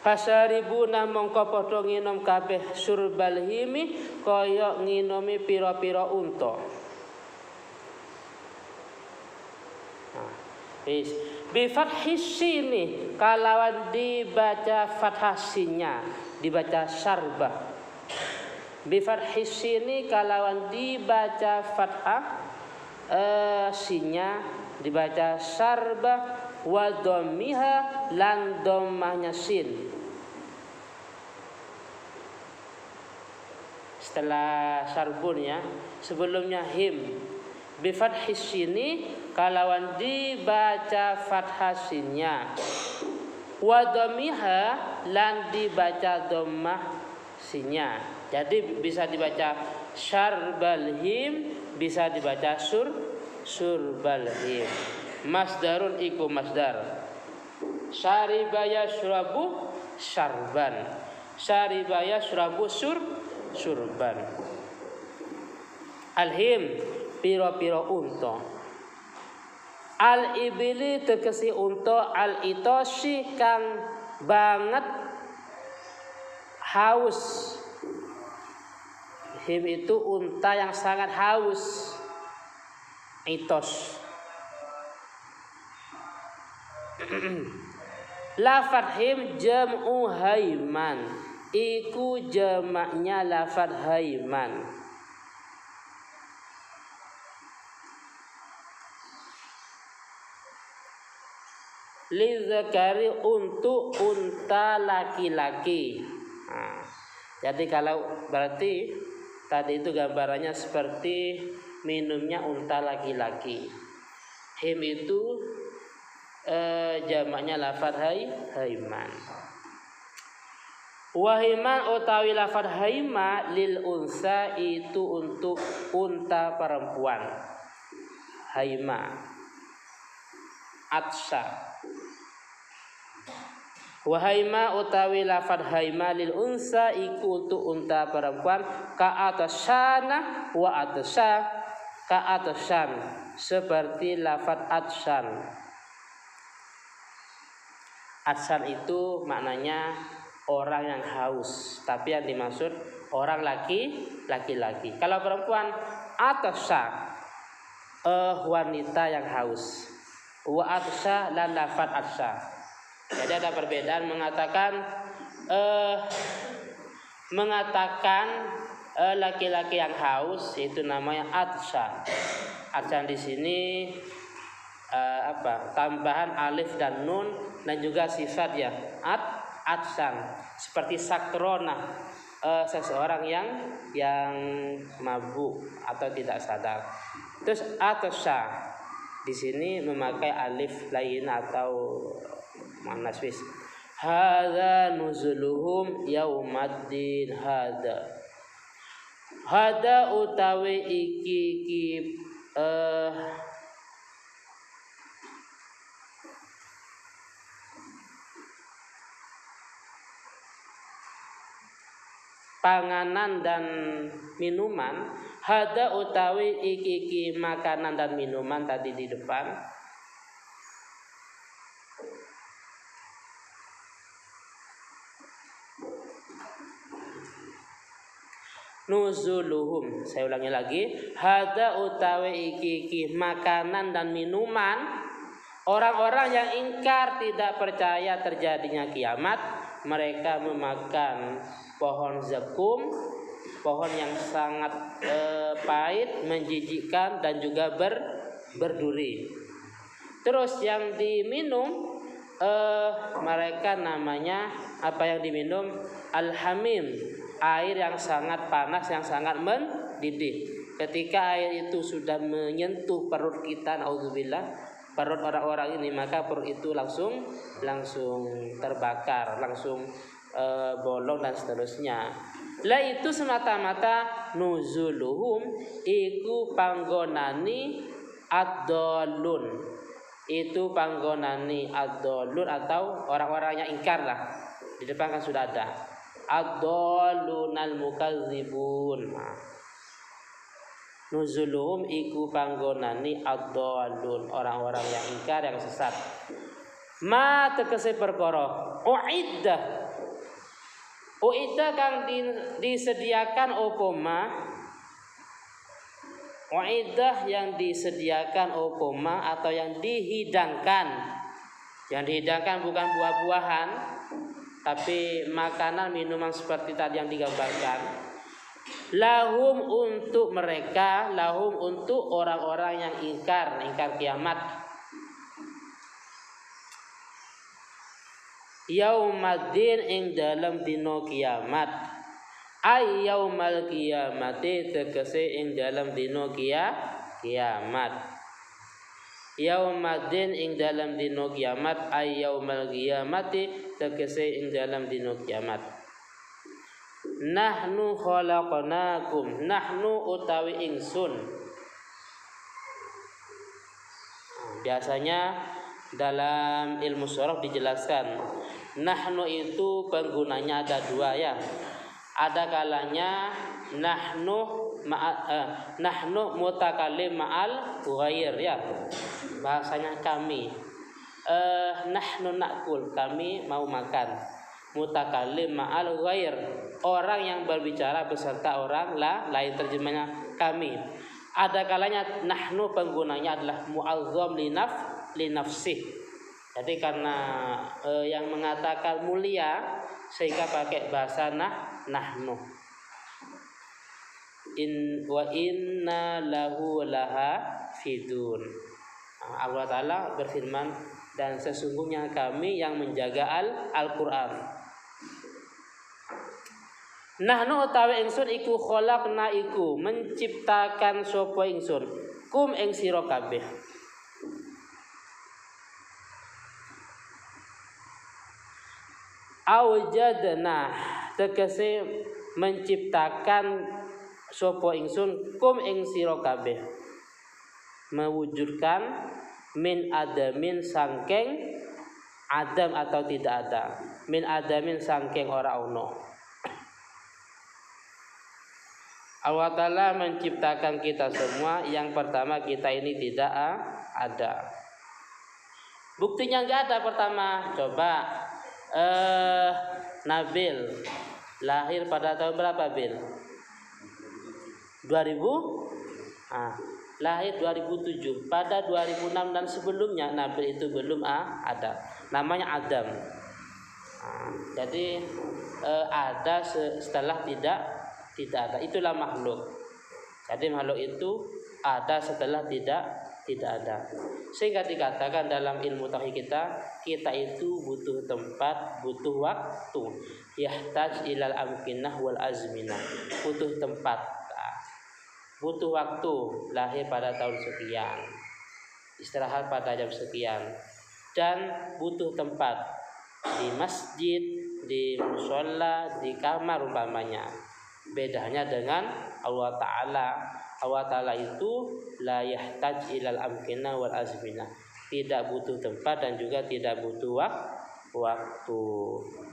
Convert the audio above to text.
Fasaribuna mongko padha nginom kabeh surbal himi kaya nginomi pira-pira unta. Wis bi fathhis sini kalawan dibaca fathah sinnya, dibaca syarbah. Bi fathhis sini kalawan dibaca fathah sinnya, dibaca syarbah wa dhammiha lan dhammahnya sin. Setelah syarbun ya, sebelumnya him. Bi fathhis sini kalawan dibaca fathah sinnya, wa dhammiha lan dibaca dhammah sinnya. Jadi bisa dibaca syarbal him, bisa dibaca surbal him. Masdarun iku masdar. Syaribaya syurabu syarban. Syaribaya syurabu surban. Alhim pira-pira unta. Al ibili tegesi unta al itoshi kang banget haus. Him itu unta yang sangat haus. Itos. Lafad him jam'u haiman. Iku jamaknya lafad haiman. Lizakari untuk unta laki-laki. Nah, jadi kalau berarti tadi itu gambarannya seperti minumnya unta laki-laki. Him itu jamaknya lafad haiman. Wahiman utawi lafad haima lil unsa itu untuk unta perempuan. Haima. Atsa. Wahaima utawi lafad haima lil unsa iku untuk unta perempuan ka atasyana wa atasya ka atasyan seperti lafad atsan. Atsan itu maknanya orang yang haus, tapi yang dimaksud orang laki-laki. Kalau perempuan atasya wanita yang haus. Wa atasya lan lafad atasya. Jadi ada perbedaan mengatakan laki-laki yang haus itu namanya atsya. Atsya di sini tambahan alif dan nun dan juga sifat ya atsan seperti sakrona seseorang yang mabuk atau tidak sadar. Terus atsya di sini memakai alif lain atau manaswis. Hadza nuzuluhum yaumaddin hada utawi iki panganan dan minuman. Hada utawi iki makanan dan minuman tadi di depan. Nuzuluhum, saya ulangi lagi. Hada utawi iki makanan dan minuman orang-orang yang ingkar tidak percaya terjadinya kiamat. Mereka memakan pohon zakum, pohon yang sangat pahit, menjijikkan dan juga berduri. Terus yang diminum mereka namanya apa yang diminum? Al-hamim, air yang sangat panas, yang sangat mendidih. Ketika air itu sudah menyentuh perut kita, naudzubillah, perut orang-orang ini, maka perut itu langsung terbakar, langsung bolong dan seterusnya. Lah itu semata-mata nuzuluhum iku panggonani ad-dallun. Itu panggonani ad-dallun atau orang-orang yang ingkar lah. Di depan kan sudah ada ad-dallunal mukadzibun. Nuzuluhum iku panggonani ad-dallun, orang-orang yang ingkar, yang sesat. Ma tegese perkara uiddah Uida kang disediakan opoma, uidah yang disediakan opoma atau yang dihidangkan. Yang dihidangkan bukan buah-buahan, tapi makanan minuman seperti tadi yang digambarkan. Lahum untuk mereka, lahum untuk orang-orang yang ingkar kiamat. Yaumaddin ing dalam dino kiamat. Ay yaumal kiamati tegese ing dalam dino kiamat. Yaumaddin ing dalam dino kiamat, ay yaumal kiamati tegese ing dalam dino kiamat. Nahnu khalaqnakum, nahnu utawi ingsun. Biasanya dalam ilmu sorof dijelaskan nahnu itu penggunanya ada dua ya. Ada kalanya nahnu mutakallim ma'al ghair ya. Bahasanya kami. Nahnu nakul, kami mau makan. Mutakallim ma'al ghair, orang yang berbicara beserta orang lain, terjemahnya kami. Ada kalanya nahnu penggunanya adalah mu'azzam li nafsih. Jadi karena yang mengatakan mulia sehingga pakai bahasa nahnu. Wa inna lahu lahafidun. Allah Ta'ala berfirman, dan sesungguhnya kami yang menjaga Al-Quran. Nahnu utawi ingsun iku khalaqna iku menciptakan sapa ingsun kum ing sira kabeh. Aujadna tegese menciptakan sapa ingsun kum ing sira kabeh, mewujudkan min adamin sangking adam atau tidak ada, min adamin sangking ora ono. Allah Ta'ala menciptakan kita semua. Yang pertama kita ini tidak ada. Buktinya nggak ada pertama. Coba Nabil lahir pada tahun berapa Bil? 2000? Lahir 2007. Pada 2006 dan sebelumnya Nabil itu belum ada. Namanya Adam. Jadi ada setelah tidak ada. Itulah makhluk. Jadi makhluk itu ada setelah tidak ada. Sehingga dikatakan dalam ilmu tauhid kita itu butuh tempat, butuh waktu. Yahtaj ilal amkinah wal azminah. Butuh tempat, butuh waktu. Lahir pada tahun sekian, istirahat pada jam sekian, dan butuh tempat di masjid, di mushola, di kamar umpamanya. Bedanya dengan Allah Ta'ala. Allah Ta'ala itu la yahtaj ilal amkinah wal azminah, tidak butuh tempat dan juga tidak butuh waktu.